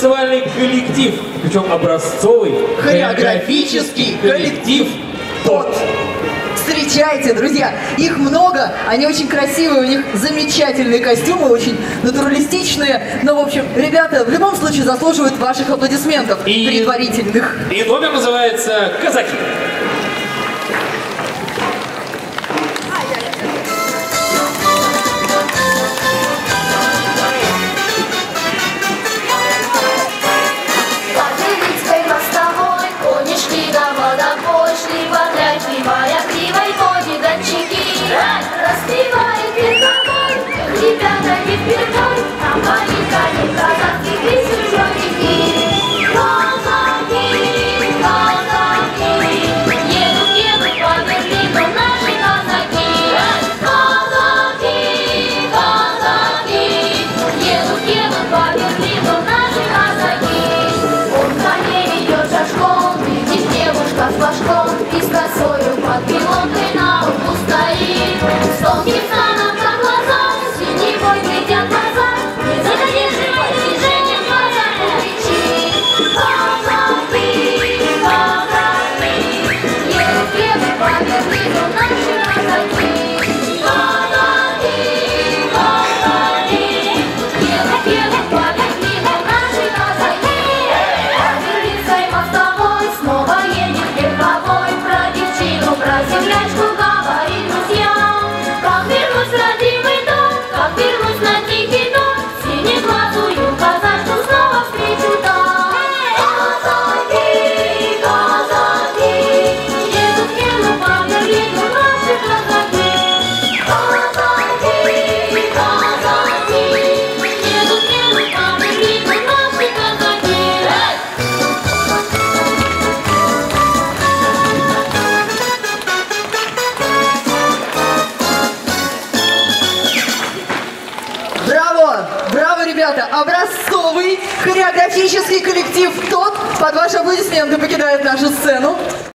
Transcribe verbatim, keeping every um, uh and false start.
танцевальный коллектив, причем образцовый хореографический коллектив «Тот». Встречайте, друзья! Их много, они очень красивые, у них замечательные костюмы, очень натуралистичные. Но, в общем, ребята в любом случае заслуживают ваших аплодисментов и, предварительных. И номер называется «Казаки». Распевает верховой, ребята не впервой, а маленькая казахских песен жёники. Казаки, казаки, едут, едут по Берлину наши казаки. Казаки, казаки, едут, едут по Берлину наши казаки. Он в коне идет шашком, видит девушка с флажком и с косою под пилоткой на углу стоит. Солнце нам за глаза, синий бой глядят глаза, не задерживай движение, глаза кричи. Казаки, казаки, едут, едут по Берлину наши казаки. Казаки, казаки, едут, едут по Берлину наши казаки. По Берлинской мостовой снова едет верховой, про девчину, про землячку говорит друзья. Как вернусь в родимый дом, как вернусь на тихий дом, синеглазую казачку снова встречу там. Казаки, казаки, едут, едут по Берлину наши казаки. Казаки, казаки, едут, едут по Берлину наши казаки. Браво! Браво, ребята! Образцовый хореографический коллектив «Тот» под ваши аплодисменты покидает нашу сцену.